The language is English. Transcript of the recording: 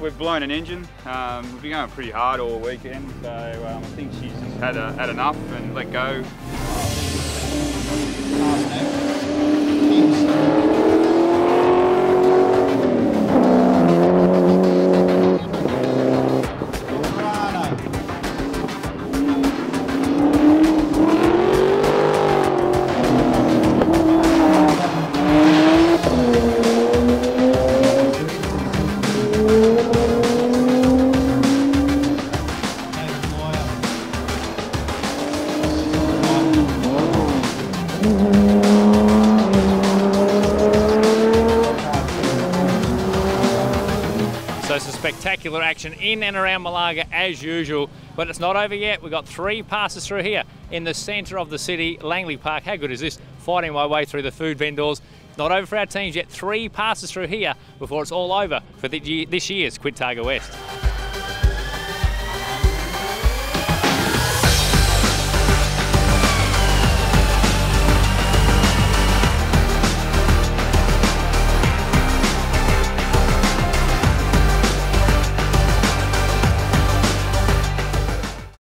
we've blown an engine. We've been going pretty hard all weekend, so I think she's had enough and let go. So some spectacular action in and around Malaga as usual, but it's not over yet. We've got 3 passes through here in the centre of the city, Langley Park. How good is this? Fighting my way through the food vendors. Not over for our teams yet. 3 passes through here before it's all over for this year's Quit Targa West.